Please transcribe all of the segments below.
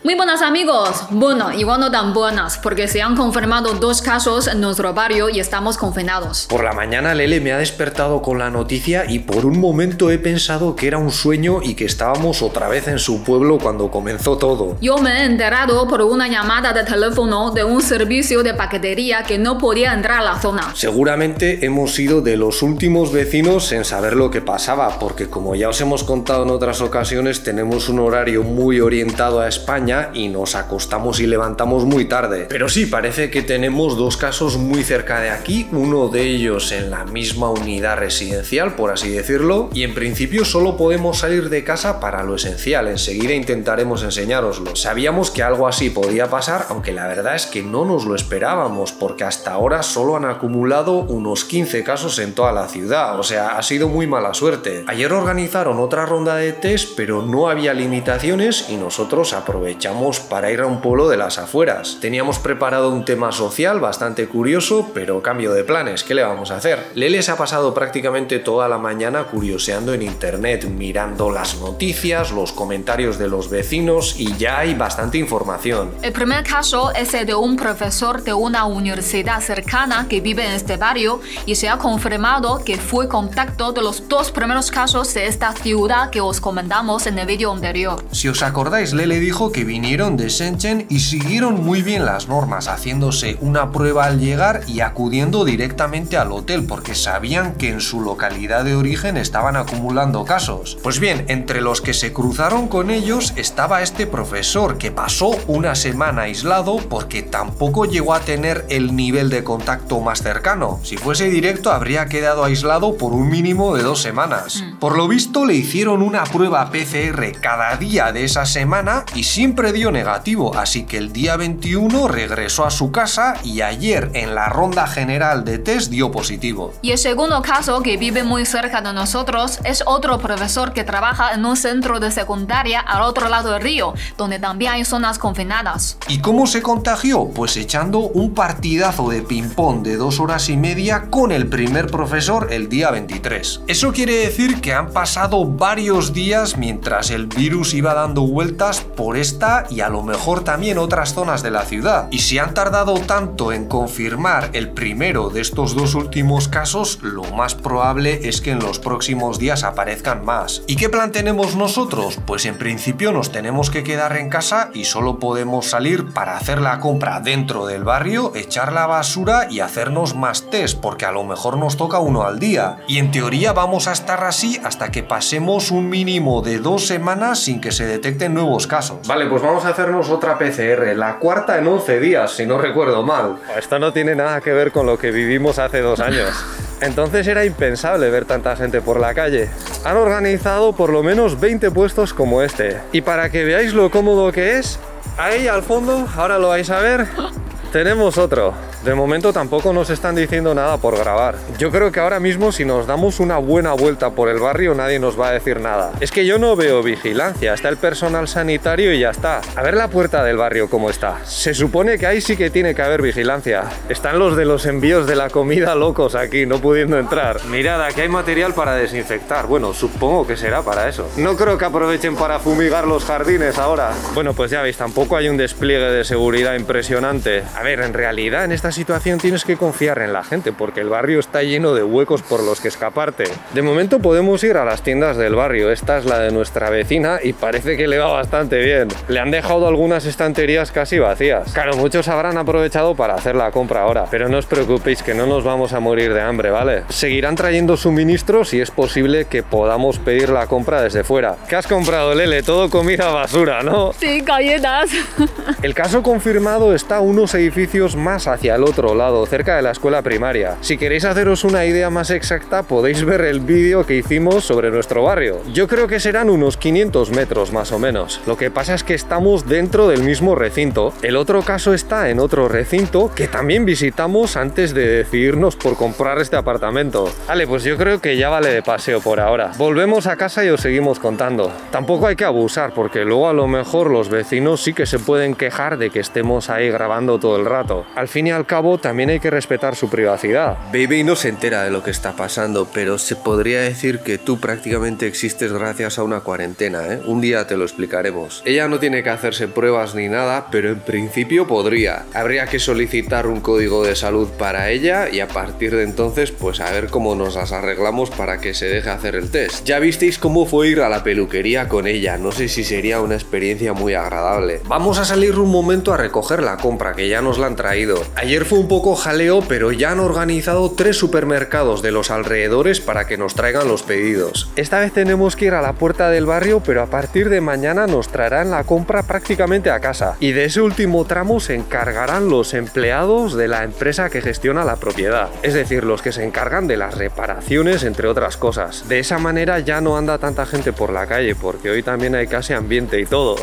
Muy buenas amigos, bueno, igual no tan buenas, porque se han confirmado 2 casos en nuestro barrio y estamos confinados. Por la mañana Lele me ha despertado con la noticia y por un momento he pensado que era un sueño y que estábamos otra vez en su pueblo cuando comenzó todo. Yo me he enterado por una llamada de teléfono de un servicio de paquetería que no podía entrar a la zona. Seguramente hemos sido de los últimos vecinos en saber lo que pasaba, porque como ya os hemos contado en otras ocasiones, tenemos un horario muy orientado a España y nos acostamos y levantamos muy tarde. Pero sí, parece que tenemos 2 casos muy cerca de aquí, uno de ellos en la misma unidad residencial, por así decirlo, y en principio solo podemos salir de casa para lo esencial. Enseguida intentaremos enseñároslo. Sabíamos que algo así podía pasar, aunque la verdad es que no nos lo esperábamos, porque hasta ahora solo han acumulado unos 15 casos en toda la ciudad, o sea, ha sido muy mala suerte. Ayer organizaron otra ronda de test, pero no había limitaciones y nosotros aprovechamos para ir a un pueblo de las afueras. Teníamos preparado un tema social bastante curioso, pero cambio de planes, ¿qué le vamos a hacer? Lele se ha pasado prácticamente toda la mañana curioseando en internet, mirando las noticias, los comentarios de los vecinos y ya hay bastante información. El primer caso es el de un profesor de una universidad cercana que vive en este barrio y se ha confirmado que fue contacto de los 2 primeros casos de esta ciudad que os comentamos en el vídeo anterior. Si os acordáis, Lele dijo que vinieron de Shenzhen y siguieron muy bien las normas, haciéndose una prueba al llegar y acudiendo directamente al hotel porque sabían que en su localidad de origen estaban acumulando casos. Pues bien, entre los que se cruzaron con ellos estaba este profesor que pasó una semana aislado porque tampoco llegó a tener el nivel de contacto más cercano. Si fuese directo habría quedado aislado por un mínimo de 2 semanas. Por lo visto le hicieron una prueba PCR cada día de esa semana y siempre dio negativo, así que el día 21 regresó a su casa y ayer en la ronda general de test dio positivo. Y el segundo caso, que vive muy cerca de nosotros, es otro profesor que trabaja en un centro de secundaria al otro lado del río, donde también hay zonas confinadas. ¿Y cómo se contagió? Pues echando un partidazo de ping-pong de 2 horas y media con el primer profesor el día 23. Eso quiere decir que han pasado varios días mientras el virus iba dando vueltas por esta y a lo mejor también otras zonas de la ciudad. Y si han tardado tanto en confirmar el primero de estos 2 últimos casos, lo más probable es que en los próximos días aparezcan más. ¿Y qué plan tenemos nosotros? Pues en principio nos tenemos que quedar en casa y solo podemos salir para hacer la compra dentro del barrio, echar la basura y hacernos más test, porque a lo mejor nos toca uno al día. Y en teoría vamos a estar así hasta que pasemos un mínimo de 2 semanas sin que se detecten nuevos casos. Vale, pues vamos a hacernos otra PCR, la 4ª en 11 días, si no recuerdo mal. Esto no tiene nada que ver con lo que vivimos hace 2 años. Entonces era impensable ver tanta gente por la calle. Han organizado por lo menos 20 puestos como este. Y para que veáis lo cómodo que es, ahí al fondo, ahora lo vais a ver, tenemos otro. De momento tampoco nos están diciendo nada por grabar. Yo creo que ahora mismo si nos damos una buena vuelta por el barrio nadie nos va a decir nada. Es que yo no veo vigilancia, está el personal sanitario y ya está. A ver la puerta del barrio cómo está. Se supone que ahí sí que tiene que haber vigilancia. Están los de los envíos de la comida locos aquí, no pudiendo entrar. Mirad, aquí hay material para desinfectar. Bueno, supongo que será para eso. No creo que aprovechen para fumigar los jardines ahora. Bueno, pues ya veis, tampoco hay un despliegue de seguridad impresionante. A ver, en realidad en esta situación tienes que confiar en la gente porque el barrio está lleno de huecos por los que escaparte. De momento podemos ir a las tiendas del barrio. Esta es la de nuestra vecina y parece que le va bastante bien. Le han dejado algunas estanterías casi vacías. Claro, muchos habrán aprovechado para hacer la compra ahora, pero no os preocupéis que no nos vamos a morir de hambre, ¿vale? Seguirán trayendo suministros y es posible que podamos pedir la compra desde fuera. ¿Qué has comprado, Lele? Todo comida basura, ¿no? Sí, galletas. El caso confirmado está unos edificios más hacia el otro lado, cerca de la escuela primaria. Si queréis haceros una idea más exacta, podéis ver el vídeo que hicimos sobre nuestro barrio. Yo creo que serán unos 500 metros más o menos. Lo que pasa es que estamos dentro del mismo recinto. El otro caso está en otro recinto que también visitamos antes de decidirnos por comprar este apartamento. Vale, pues yo creo que ya vale de paseo por ahora. Volvemos a casa y os seguimos contando. Tampoco hay que abusar porque luego a lo mejor los vecinos sí que se pueden quejar de que estemos ahí grabando todo el rato. Al fin y al cabo también hay que respetar su privacidad. Baby no se entera de lo que está pasando, pero se podría decir que tú prácticamente existes gracias a una cuarentena, ¿eh? Un día te lo explicaremos. Ella no tiene que hacerse pruebas ni nada, pero en principio podría. Habría que solicitar un código de salud para ella y a partir de entonces pues a ver cómo nos las arreglamos para que se deje hacer el test. Ya visteis cómo fue ir a la peluquería con ella, no sé si sería una experiencia muy agradable. Vamos a salir un momento a recoger la compra, que ya nos la han traído. Ayer fue un poco jaleo, pero ya han organizado 3 supermercados de los alrededores para que nos traigan los pedidos. Esta vez tenemos que ir a la puerta del barrio, pero a partir de mañana nos traerán la compra prácticamente a casa. Y de ese último tramo se encargarán los empleados de la empresa que gestiona la propiedad. Es decir, los que se encargan de las reparaciones, entre otras cosas. De esa manera ya no anda tanta gente por la calle, porque hoy también hay casi ambiente y todo.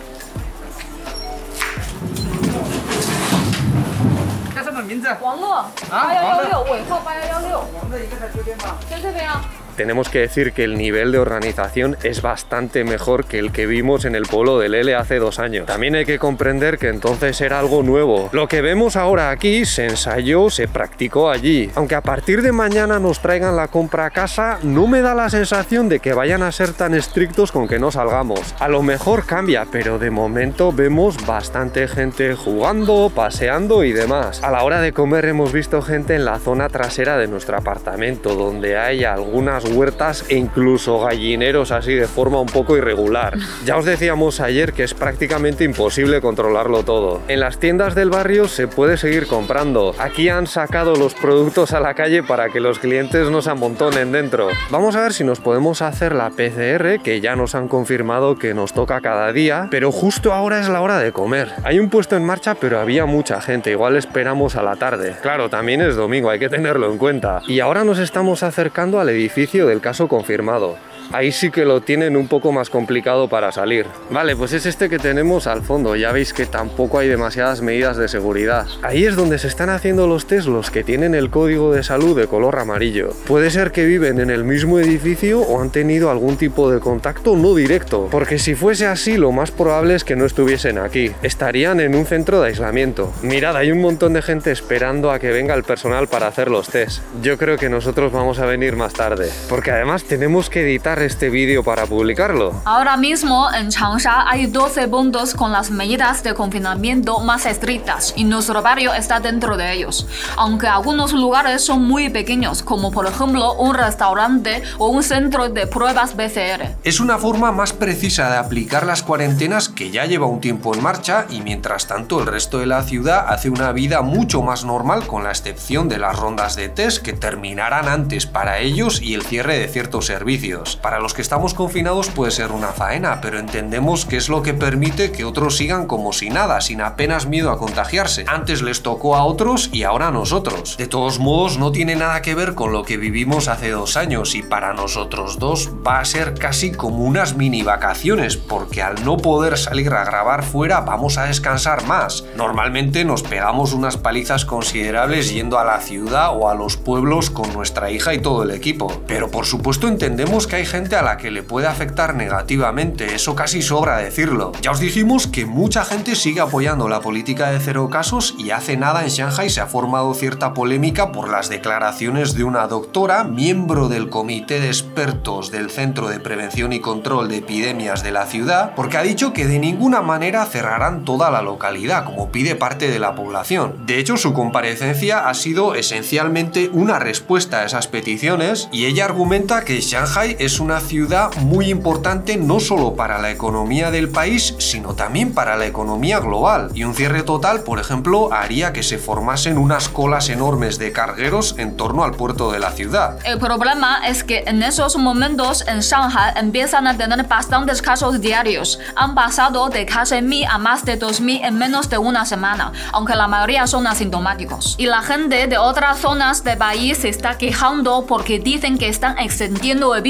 Tenemos que decir que el nivel de organización es bastante mejor que el que vimos en el pueblo del L hace 2 años. También hay que comprender que entonces era algo nuevo. Lo que vemos ahora aquí se ensayó, se practicó allí. Aunque a partir de mañana nos traigan la compra a casa, no me da la sensación de que vayan a ser tan estrictos con que no salgamos. A lo mejor cambia, pero de momento vemos bastante gente jugando, paseando y demás. A la hora de comer hemos visto gente en la zona trasera de nuestro apartamento, donde hay algunas huertas e incluso gallineros así de forma un poco irregular. Ya os decíamos ayer que es prácticamente imposible controlarlo todo. En las tiendas del barrio se puede seguir comprando. Aquí han sacado los productos a la calle para que los clientes no se amontonen dentro. Vamos a ver si nos podemos hacer la PCR, que ya nos han confirmado que nos toca cada día, pero justo ahora es la hora de comer. Hay un puesto en marcha, pero había mucha gente, igual esperamos a la tarde. Claro, también es domingo, hay que tenerlo en cuenta. Y ahora nos estamos acercando al edificio del caso confirmado. Ahí sí que lo tienen un poco más complicado para salir. Vale, pues es este que tenemos al fondo. Ya veis que tampoco hay demasiadas medidas de seguridad. Ahí es donde se están haciendo los test los que tienen el código de salud de color amarillo. Puede ser que viven en el mismo edificio o han tenido algún tipo de contacto no directo, porque si fuese así lo más probable es que no estuviesen aquí. Estarían en un centro de aislamiento. Mirad, hay un montón de gente esperando a que venga el personal para hacer los test. Yo creo que nosotros vamos a venir más tarde, porque además tenemos que editar este vídeo para publicarlo. Ahora mismo en Changsha hay 12 puntos con las medidas de confinamiento más estrictas y nuestro barrio está dentro de ellos, aunque algunos lugares son muy pequeños, como por ejemplo un restaurante o un centro de pruebas PCR. Es una forma más precisa de aplicar las cuarentenas que ya lleva un tiempo en marcha y mientras tanto el resto de la ciudad hace una vida mucho más normal, con la excepción de las rondas de test que terminarán antes para ellos y el cierre de ciertos servicios. Para los que estamos confinados puede ser una faena, pero entendemos que es lo que permite que otros sigan como si nada, sin apenas miedo a contagiarse. Antes les tocó a otros y ahora a nosotros. De todos modos, no tiene nada que ver con lo que vivimos hace 2 años y para nosotros dos va a ser casi como unas mini vacaciones, porque al no poder salir a grabar fuera vamos a descansar más. Normalmente nos pegamos unas palizas considerables yendo a la ciudad o a los pueblos con nuestra hija y todo el equipo, pero por supuesto entendemos que hay gente a la que le puede afectar negativamente, eso casi sobra decirlo. Ya os dijimos que mucha gente sigue apoyando la política de 0 casos y hace nada en Shanghai se ha formado cierta polémica por las declaraciones de una doctora, miembro del comité de expertos del Centro de Prevención y Control de Epidemias de la ciudad, porque ha dicho que de ninguna manera cerrarán toda la localidad, como pide parte de la población. De hecho, su comparecencia ha sido esencialmente una respuesta a esas peticiones y ella argumenta que Shanghai es una ciudad muy importante no solo para la economía del país, sino también para la economía global. Y un cierre total, por ejemplo, haría que se formasen unas colas enormes de cargueros en torno al puerto de la ciudad. El problema es que en esos momentos en Shanghai empiezan a tener bastantes casos diarios. Han pasado de casi 1000 a más de 2000 en menos de una semana, aunque la mayoría son asintomáticos. Y la gente de otras zonas del país se está quejando porque dicen que están extendiendo el virus.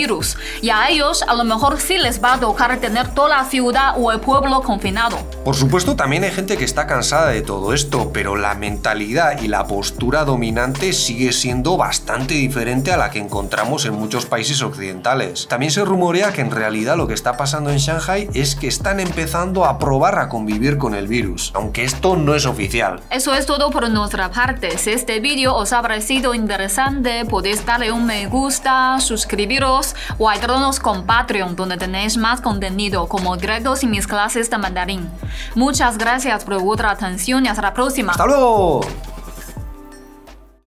Y a ellos a lo mejor sí les va a tocar tener toda la ciudad o el pueblo confinado. Por supuesto, también hay gente que está cansada de todo esto, pero la mentalidad y la postura dominante sigue siendo bastante diferente a la que encontramos en muchos países occidentales. También se rumorea que en realidad lo que está pasando en Shanghai es que están empezando a probar a convivir con el virus, aunque esto no es oficial. Eso es todo por nuestra parte. Si este vídeo os ha parecido interesante, podéis darle un me gusta, suscribiros o ayudarnos con Patreon, donde tenéis más contenido como directos y mis clases de mandarín. Muchas gracias por vuestra atención y hasta la próxima. ¡Hasta luego!